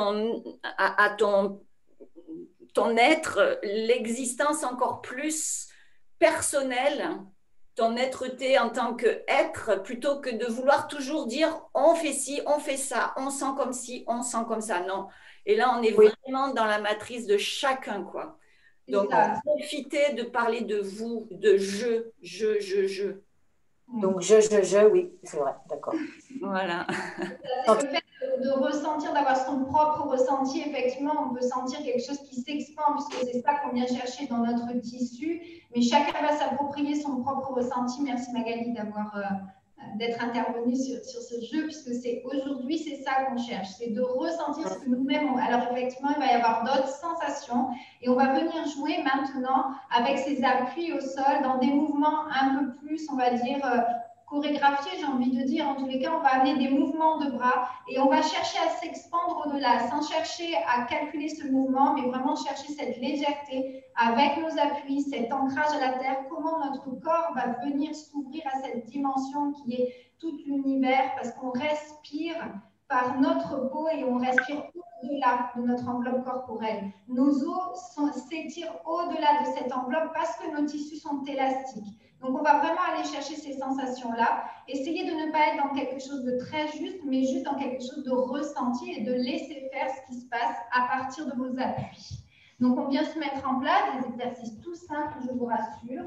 [SPEAKER 2] ton être l'existence encore plus personnelle, ton être-té en tant qu'être, plutôt que de vouloir toujours dire on fait ci, on fait ça, on sent comme ci, on sent comme ça. Non. Et là, on est vraiment dans la matrice de chacun, quoi. Donc, profitez de parler de vous, de je.
[SPEAKER 7] Donc, oui, c'est vrai, d'accord.
[SPEAKER 2] Voilà.
[SPEAKER 1] Le fait de ressentir, d'avoir son propre ressenti, effectivement, on peut sentir quelque chose qui s'expand, puisque c'est ça qu'on vient chercher dans notre tissu. Mais chacun va s'approprier son propre ressenti. Merci Magali d'être intervenue sur ce jeu, puisque c'est aujourd'hui, c'est ça qu'on cherche, c'est de ressentir ce que nous-mêmes. Alors effectivement, il va y avoir d'autres sensations et on va venir jouer maintenant avec ces appuis au sol dans des mouvements un peu plus, on va dire, chorégraphiés, j'ai envie de dire. En tous les cas, on va amener des mouvements de bras et on va chercher à s'expandre au-delà, sans chercher à calculer ce mouvement, mais vraiment chercher cette légèreté avec nos appuis, cet ancrage à la terre, comment notre corps va venir s'ouvrir à cette dimension qui est tout l'univers, parce qu'on respire par notre peau et on respire au-delà de notre enveloppe corporelle. Nos os s'étirent au-delà de cette enveloppe parce que nos tissus sont élastiques. Donc, on va vraiment aller chercher ces sensations-là. Essayez de ne pas être dans quelque chose de très juste, mais juste dans quelque chose de ressenti et de laisser faire ce qui se passe à partir de vos appuis. Donc, on vient se mettre en place des exercices tout simples, je vous rassure.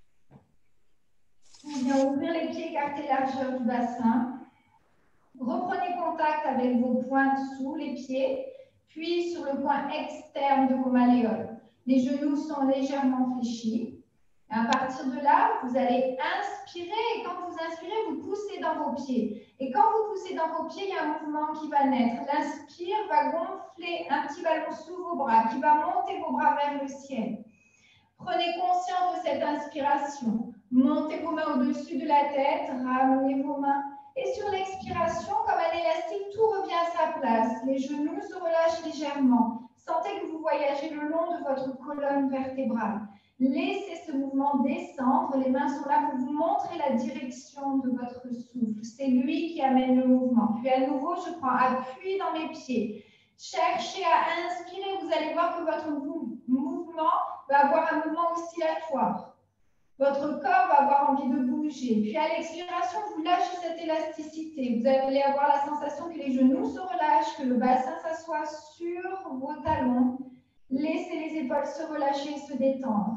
[SPEAKER 1] On vient ouvrir les pieds, écarter largeur du bassin. Reprenez contact avec vos pointes sous les pieds, puis sur le point externe de vos malléoles. Les genoux sont légèrement fléchis. Et à partir de là, vous allez inspirer et quand vous inspirez, vous poussez dans vos pieds. Et quand vous poussez dans vos pieds, il y a un mouvement qui va naître. L'inspire va gonfler un petit ballon sous vos bras, qui va monter vos bras vers le ciel. Prenez conscience de cette inspiration. Montez vos mains au-dessus de la tête, ramenez vos mains. Et sur l'expiration, comme un élastique, tout revient à sa place. Les genoux se relâchent légèrement. Sentez que vous voyagez le long de votre colonne vertébrale. Laissez ce mouvement descendre. Les mains sont là pour vous montrer la direction de votre souffle. C'est lui qui amène le mouvement. Puis à nouveau, je prends appui dans mes pieds. Cherchez à inspirer. Vous allez voir que votre mouvement va avoir un mouvement oscillatoire. Votre corps va avoir envie de bouger. Puis à l'expiration, vous lâchez cette élasticité. Vous allez avoir la sensation que les genoux se relâchent, que le bassin s'assoit sur vos talons. Laissez les épaules se relâcher et se détendre.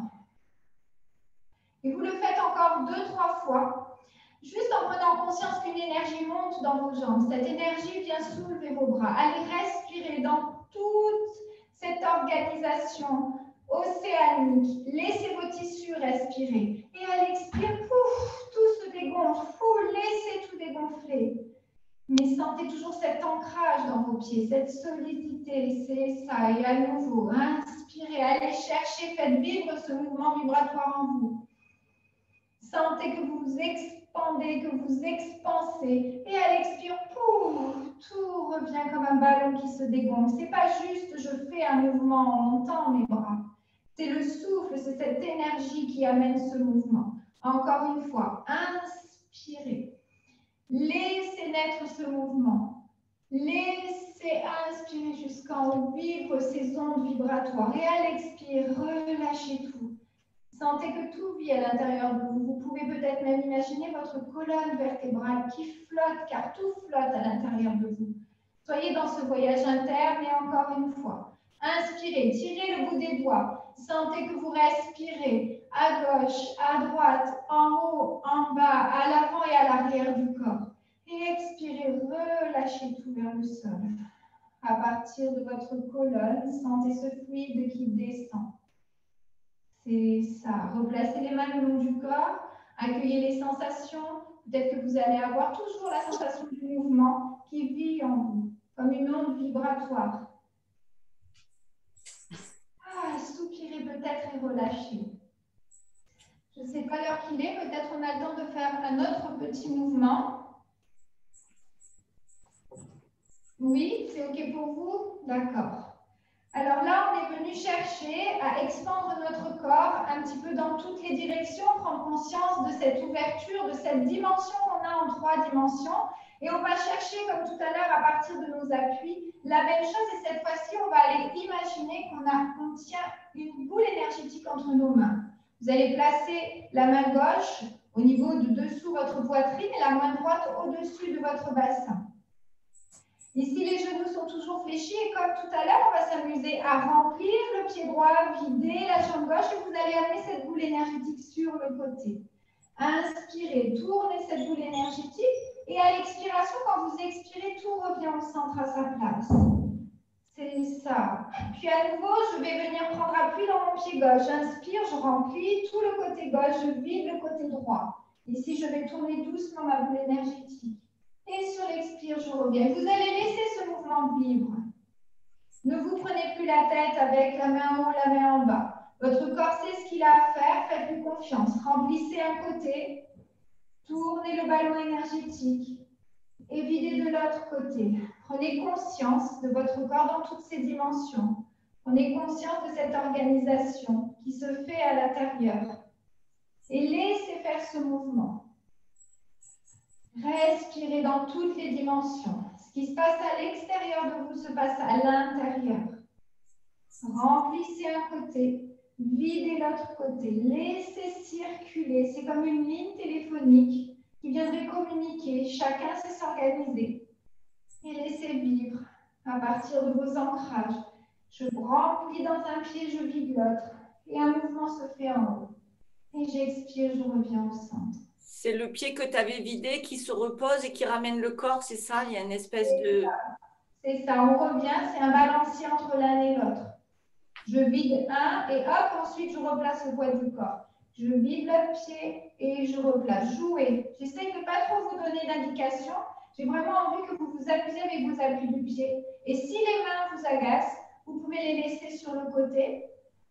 [SPEAKER 1] Et vous le faites encore 2-3 fois, juste en prenant conscience qu'une énergie monte dans vos jambes. Cette énergie vient soulever vos bras. Allez respirer dans toute cette organisation océanique. Laissez vos tissus respirer. Et à l'expire, pouf, tout se dégonfle. Laissez tout dégonfler. Mais sentez toujours cet ancrage dans vos pieds, cette solidité. C'est ça. Et à nouveau, inspirez, allez chercher, faites vivre ce mouvement vibratoire en vous. Sentez que vous vous expandez, que vous expansez. Et à l'expire, pouf, tout revient comme un ballon qui se dégonfle. Ce n'est pas juste je fais un mouvement en montant mes bras. C'est le souffle, c'est cette énergie qui amène ce mouvement. Encore une fois, inspirez. Laissez naître ce mouvement. Laissez inspirer jusqu'en haut, vivre ces ondes vibratoires. Et à l'expire, relâchez tout. Sentez que tout vit à l'intérieur de vous. Vous pouvez peut-être même imaginer votre colonne vertébrale qui flotte, car tout flotte à l'intérieur de vous. Soyez dans ce voyage interne et encore une fois. Inspirez, tirez le bout des doigts. Sentez que vous respirez à gauche, à droite, en haut, en bas, à l'avant et à l'arrière du corps. Et expirez, relâchez tout vers le sol. À partir de votre colonne, sentez ce fluide qui descend. C'est ça. Replacez les mains le long du corps. Accueillez les sensations. Peut-être que vous allez avoir toujours la sensation du mouvement qui vit en vous, comme une onde vibratoire. Soupirez peut-être et relâchez. Je ne sais pas l'heure qu'il est. Peut-être on a le temps de faire un autre petit mouvement. Oui, c'est OK pour vous? D'accord. Alors là, on est venu chercher à expandre notre corps un petit peu dans toutes les directions, prendre conscience de cette ouverture, de cette dimension qu'on a en 3 dimensions. Et on va chercher, comme tout à l'heure, à partir de nos appuis, la même chose. Et cette fois-ci, on va aller imaginer qu'on tient une boule énergétique entre nos mains. Vous allez placer la main gauche au niveau de dessous votre poitrine et la main droite au-dessus de votre bassin. Ici, les genoux sont toujours fléchis et comme tout à l'heure, on va s'amuser à remplir le pied droit, vider la jambe gauche et vous allez amener cette boule énergétique sur le côté. Inspirez, tournez cette boule énergétique et à l'expiration, quand vous expirez, tout revient au centre à sa place. C'est ça. Puis à nouveau, je vais venir prendre appui dans mon pied gauche. J'inspire, je remplis tout le côté gauche, je vide le côté droit. Ici, je vais tourner doucement ma boule énergétique. Et sur l'expire, je reviens. Vous allez laisser ce mouvement vivre. Ne vous prenez plus la tête avec la main en haut, la main en bas. Votre corps sait ce qu'il a à faire. Faites-lui confiance. Remplissez un côté. Tournez le ballon énergétique. Et videz de l'autre côté. Prenez conscience de votre corps dans toutes ses dimensions. Prenez conscience de cette organisation qui se fait à l'intérieur. Et laissez faire ce mouvement. Respirez dans toutes les dimensions. qui se passe à l'extérieur de vous se passe à l'intérieur. Remplissez un côté, videz l'autre côté, laissez circuler. C'est comme une ligne téléphonique qui viendrait communiquer. Chacun sait s'organiser. Et laissez vivre à partir de vos ancrages. Je remplis dans un pied, je vide l'autre. Et un mouvement se fait en haut. Et j'expire, je reviens au centre.
[SPEAKER 2] C'est le pied que tu avais vidé qui se repose et qui ramène le corps, c'est ça? Il y a une espèce de…
[SPEAKER 1] C'est ça, on revient, c'est un balancier entre l'un et l'autre. Je vide un et hop, ensuite je replace le poids du corps. Je vide l'autre pied et je replace. Jouez. J'essaie de ne pas trop vous donner d'indications. J'ai vraiment envie que vous vous amusez avec vos appuis du pied. Et si les mains vous agacent, vous pouvez les laisser sur le côté.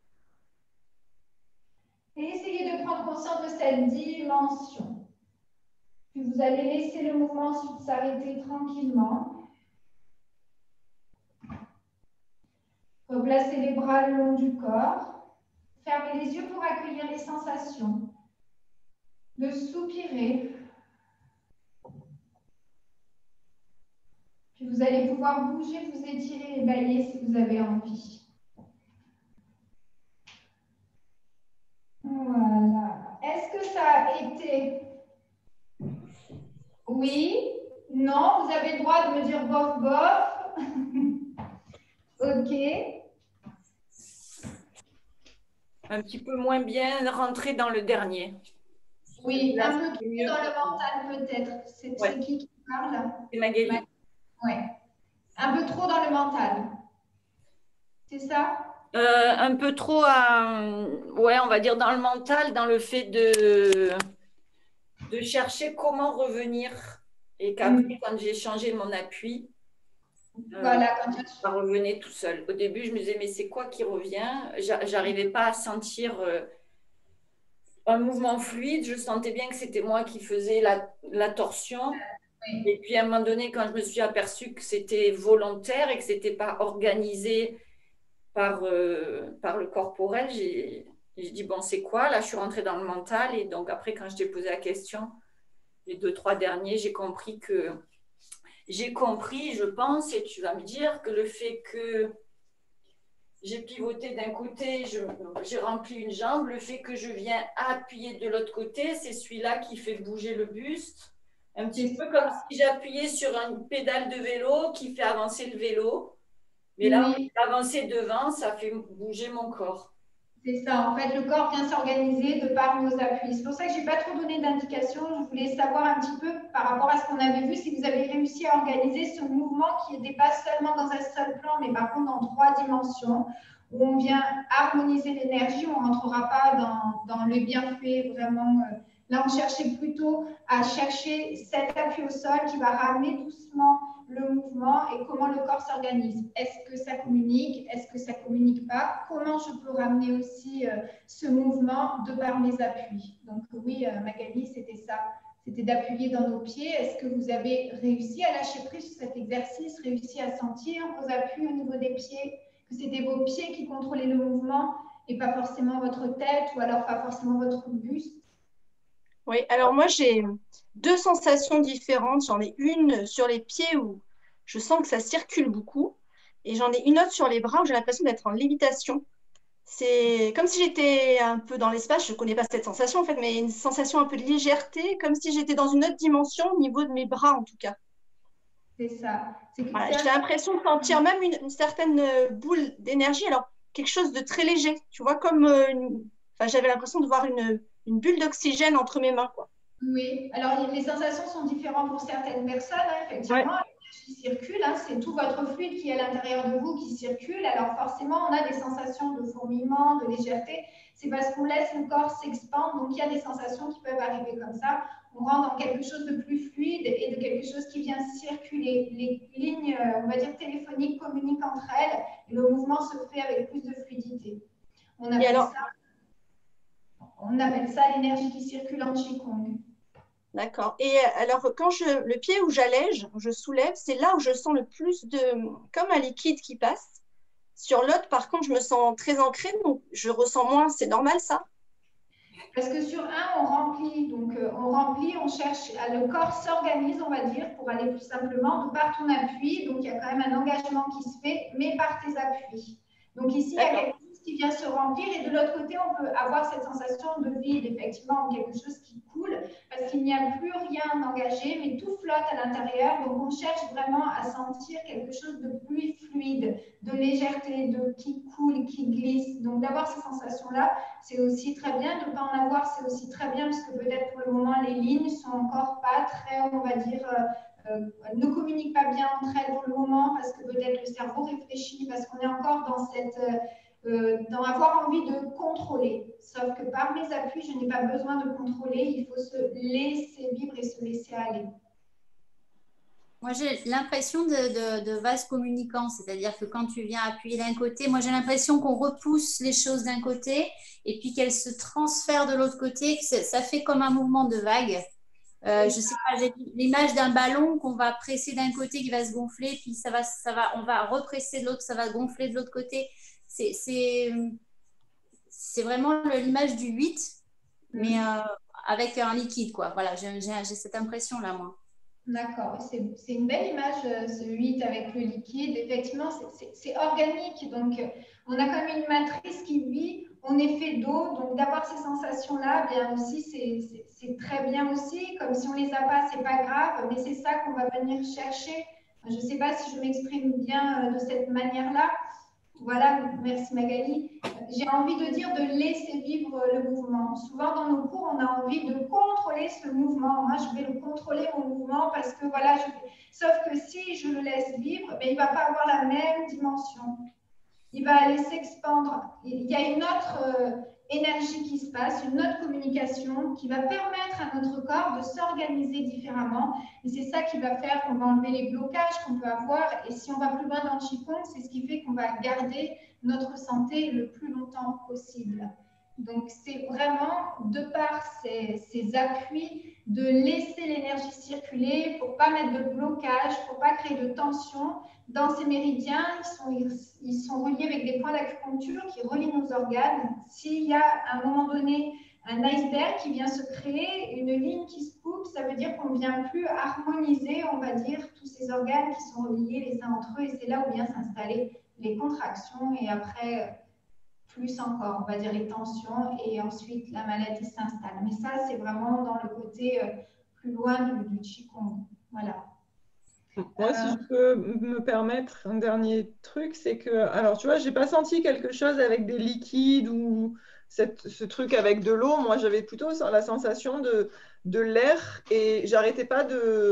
[SPEAKER 1] Et essayez de prendre conscience de cette dimension. Puis vous allez laisser le mouvement ensuite s'arrêter tranquillement. Replacez les bras le long du corps. Fermez les yeux pour accueillir les sensations. De soupirer. Puis vous allez pouvoir bouger, vous étirer et balayer si vous avez envie. Voilà. Est-ce que ça a été… Oui? Non? Vous avez le droit de me dire bof, bof. Ok.
[SPEAKER 2] Un petit peu moins bien rentré dans le dernier.
[SPEAKER 1] Oui, un peu trop dans le mental peut-être. C'est qui parle?
[SPEAKER 2] C'est Magali.
[SPEAKER 1] Oui. Un peu trop dans le mental. C'est ça?
[SPEAKER 2] Un peu trop, ouais, on va dire dans le mental, dans le fait de chercher comment revenir. Et qu'après, quand j'ai changé mon appui,
[SPEAKER 1] voilà, quand
[SPEAKER 2] ça revenait tout seul. Au début, je me disais, mais c'est quoi qui revient? J'arrivais pas à sentir un mouvement fluide. Je sentais bien que c'était moi qui faisais la torsion.
[SPEAKER 1] Oui.
[SPEAKER 2] Et puis, à un moment donné, quand je me suis aperçue que c'était volontaire et que c'était pas organisé par le corporel, j'ai dit, bon, c'est quoi? Là, je suis rentrée dans le mental. Et donc, après, quand je t'ai posé la question, les 2-3 derniers, j'ai compris, je pense, et tu vas me dire que le fait que j'ai pivoté d'un côté, j'ai rempli une jambe, le fait que je viens appuyer de l'autre côté, c'est celui-là qui fait bouger le buste. Un petit peu comme si j'appuyais sur une pédale de vélo qui fait avancer le vélo. Mais là, avancer devant, ça fait bouger mon corps.
[SPEAKER 1] C'est ça, en fait, le corps vient s'organiser de par nos appuis. C'est pour ça que je n'ai pas trop donné d'indications. Je voulais savoir un petit peu par rapport à ce qu'on avait vu, si vous avez réussi à organiser ce mouvement qui n'était pas seulement dans un seul plan, mais par contre dans 3 dimensions, où on vient harmoniser l'énergie, on ne rentrera pas dans le bienfait vraiment. Là, on cherchait plutôt à chercher cet appui au sol qui va ramener doucement le mouvement et comment le corps s'organise. Est-ce que ça communique? Est-ce que ça ne communique pas? Comment je peux ramener aussi ce mouvement de par mes appuis? Donc oui, Magali, c'était ça. C'était d'appuyer dans nos pieds. Est-ce que vous avez réussi à lâcher prise sur cet exercice, réussi à sentir vos appuis au niveau des pieds, que c'était vos pieds qui contrôlaient le mouvement et pas forcément votre tête ou alors pas forcément votre buste?
[SPEAKER 6] Oui, alors moi j'ai 2 sensations différentes. J'en ai une sur les pieds où je sens que ça circule beaucoup et j'en ai une autre sur les bras où j'ai l'impression d'être en lévitation. C'est comme si j'étais un peu dans l'espace. Je ne connais pas cette sensation en fait, mais une sensation un peu de légèreté, comme si j'étais dans une autre dimension au niveau de mes bras en tout cas.
[SPEAKER 1] C'est ça.
[SPEAKER 6] Voilà, j'ai l'impression de sentir même une certaine boule d'énergie, alors quelque chose de très léger, tu vois, comme j'avais l'impression de voir une bulle d'oxygène entre mes mains, quoi.
[SPEAKER 1] Oui, alors les sensations sont différentes pour certaines personnes, hein, effectivement.
[SPEAKER 6] Ouais.
[SPEAKER 1] L'énergie circule, hein, c'est tout votre fluide qui est à l'intérieur de vous qui circule. Alors forcément, on a des sensations de fourmillement, de légèreté. C'est parce qu'on laisse le corps s'expandre, donc il y a des sensations qui peuvent arriver comme ça. On rentre dans quelque chose de plus fluide et de quelque chose qui vient circuler. Les lignes, on va dire, téléphoniques communiquent entre elles et le mouvement se fait avec plus de fluidité. On appelle ça l'énergie qui circule en Qigong.
[SPEAKER 6] D'accord. Et alors, quand le pied où j'allège, je soulève, c'est là où je sens le plus comme un liquide qui passe. Sur l'autre, par contre, je me sens très ancrée, donc je ressens moins. C'est normal, ça?
[SPEAKER 1] Parce que sur un, on remplit. Donc, on remplit, on cherche, le corps s'organise, on va dire, pour aller plus simplement, de par ton appui. Donc, il y a quand même un engagement qui se fait, mais par tes appuis. Donc, ici, il y a quelque chose qui vient se remplir. Et de l'autre côté, on peut avoir cette sensation de vide, effectivement, quelque chose qui coule, parce qu'il n'y a plus rien d'engagé, mais tout flotte à l'intérieur. Donc, on cherche vraiment à sentir quelque chose de plus fluide, de légèreté, qui coule, qui glisse. Donc, d'avoir ces sensations-là, c'est aussi très bien. De ne pas en avoir, c'est aussi très bien, parce que peut-être pour le moment, les lignes sont encore pas très, on va dire, ne communiquent pas bien entre elles pour le moment, parce que peut-être le cerveau réfléchit, parce qu'on est encore dans cette... dans avoir envie de contrôler. Sauf que par mes appuis, je n'ai pas besoin de contrôler, il faut se laisser vivre et se laisser aller.
[SPEAKER 4] Moi, j'ai l'impression de vase communicant, c'est-à-dire que quand tu viens appuyer d'un côté, moi j'ai l'impression qu'on repousse les choses d'un côté et puis qu'elles se transfèrent de l'autre côté, que ça fait comme un mouvement de vague. Je sais pas, j'ai l'image d'un ballon qu'on va presser d'un côté qui va se gonfler, puis on va represser de l'autre, ça va gonfler de l'autre côté. C'est vraiment l'image du 8, mais avec un liquide, quoi. Voilà, j'ai cette impression-là, moi.
[SPEAKER 1] D'accord, c'est une belle image, ce 8 avec le liquide. Effectivement, c'est organique. Donc, on a comme une matrice qui vit, on est fait d'eau. Donc, d'avoir ces sensations-là, bien aussi, c'est très bien aussi. Comme si on ne les a pas, ce n'est pas grave, mais c'est ça qu'on va venir chercher. Je ne sais pas si je m'exprime bien de cette manière-là. Voilà, merci Magali. J'ai envie de dire de laisser vivre le mouvement. Souvent dans nos cours, on a envie de contrôler ce mouvement. Moi, je vais le contrôler mon mouvement parce que voilà, sauf que si je le laisse vivre, mais il ne va pas avoir la même dimension. Il va aller s'expandre. Il y a une autre énergie qui se passe, une autre communication qui va permettre à notre corps de s'organiser différemment. Et c'est ça qui va faire qu'on va enlever les blocages qu'on peut avoir. Et si on va plus loin dans le Qigong, c'est ce qui fait qu'on va garder notre santé le plus longtemps possible. Donc, c'est vraiment, de par ces appuis, de laisser l'énergie circuler pour ne pas mettre de blocage, pour ne pas créer de tension. Dans ces méridiens, ils sont reliés avec des points d'acupuncture qui relient nos organes. S'il y a à un moment donné un iceberg qui vient se créer, une ligne qui se coupe, ça veut dire qu'on ne vient plus harmoniser, on va dire, tous ces organes qui sont reliés les uns entre eux. Et c'est là où viennent s'installer les contractions et après, plus encore, on va dire les tensions et ensuite la maladie s'installe. Mais ça, c'est vraiment dans le côté plus loin du Qigong. Voilà.
[SPEAKER 3] Moi, si je peux me permettre un dernier truc, c'est que, alors tu vois, j'ai pas senti quelque chose avec des liquides ou ce truc avec de l'eau. Moi, j'avais plutôt la sensation de l'air et j'arrêtais pas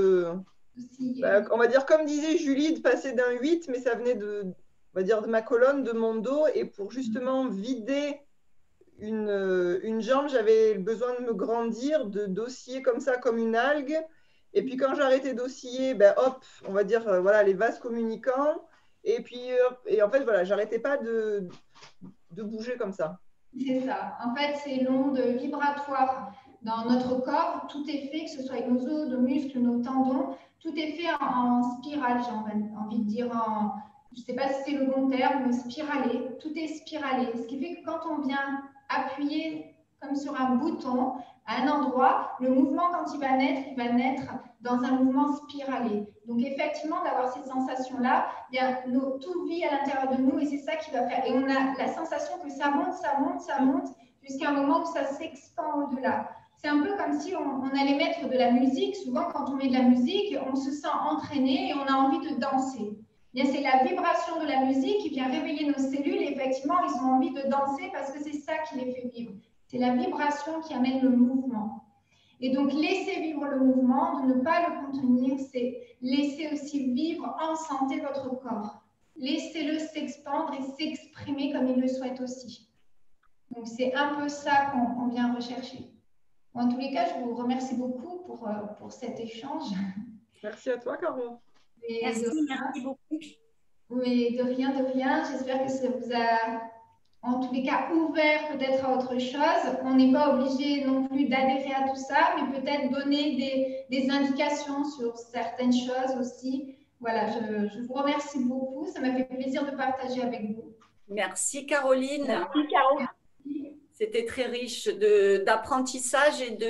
[SPEAKER 3] on va dire, comme disait Julie, de passer d'un 8, mais ça venait on va dire, de ma colonne, de mon dos. Et pour justement vider une jambe, j'avais besoin de me grandir, d'osciller comme ça, comme une algue. Et puis quand j'arrêtais d'osciller, ben hop, on va dire, voilà, les vases communicants. Et puis, et en fait, voilà, j'arrêtais pas de bouger comme ça.
[SPEAKER 1] C'est ça. En fait, c'est l'onde vibratoire dans notre corps. Tout est fait, que ce soit nos os, nos muscles, nos tendons, tout est fait en spirale, j'ai envie de dire, je ne sais pas si c'est le bon terme, mais spiralé. Tout est spiralé. Ce qui fait que quand on vient appuyer comme sur un bouton à un endroit, le mouvement, quand il va naître dans un mouvement spiralé. Donc, effectivement, d'avoir cette sensation-là, tout vit à l'intérieur de nous et c'est ça qui va faire. Et on a la sensation que ça monte, jusqu'à un moment où ça s'expand au-delà. C'est un peu comme si on allait mettre de la musique. Souvent, quand on met de la musique, on se sent entraîné et on a envie de danser. C'est la vibration de la musique qui vient réveiller nos cellules et effectivement, ils ont envie de danser parce que c'est ça qui les fait vivre. C'est la vibration qui amène le mouvement. Et donc, laisser vivre le mouvement, de ne pas le contenir, c'est laisser aussi vivre en santé votre corps. Laissez-le s'expandre et s'exprimer comme il le souhaite aussi. Donc, c'est un peu ça qu'on vient rechercher. En tous les cas, je vous remercie beaucoup pour cet échange.
[SPEAKER 3] Merci à toi, Caro.
[SPEAKER 4] Merci beaucoup.
[SPEAKER 1] Mais de rien. J'espère que ça vous a, en tous les cas, ouvert peut-être à autre chose. On n'est pas obligé non plus d'adhérer à tout ça, mais peut-être donner des indications sur certaines choses aussi. Voilà, je vous remercie beaucoup. Ça m'a fait plaisir de partager avec vous.
[SPEAKER 2] Merci, Caroline.
[SPEAKER 6] Merci, Caro.
[SPEAKER 2] C'était très riche d'apprentissage et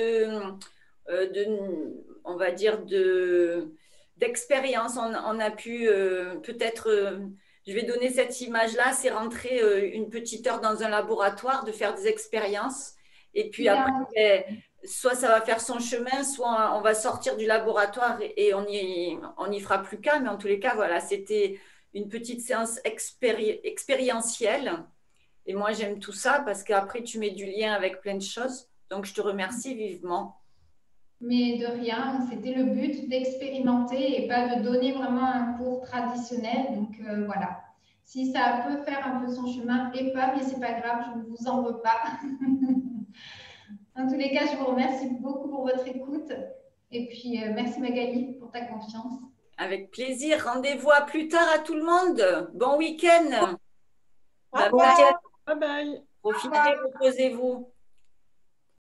[SPEAKER 2] on va dire, d'expérience. On a pu peut-être, je vais donner cette image-là, c'est rentrer une petite heure dans un laboratoire, de faire des expériences. Et puis après, soit ça va faire son chemin, soit on va sortir du laboratoire et on y fera plus qu'un. Mais en tous les cas, voilà, c'était une petite séance expérientielle. Et moi, j'aime tout ça parce qu'après, tu mets du lien avec plein de choses. Donc, je te remercie vivement.
[SPEAKER 1] Mais de rien, c'était le but d'expérimenter et pas de donner vraiment un cours traditionnel. Donc voilà, si ça peut faire un peu son chemin et pas, mais c'est pas grave, je ne vous en veux pas. En tous les cas, je vous remercie beaucoup pour votre écoute. Et puis, merci Magali pour ta confiance.
[SPEAKER 2] Avec plaisir. Rendez-vous à plus tard à tout le monde. Bon week-end.
[SPEAKER 3] Bye bye. Bye bye.
[SPEAKER 2] Profitez, reposez-vous.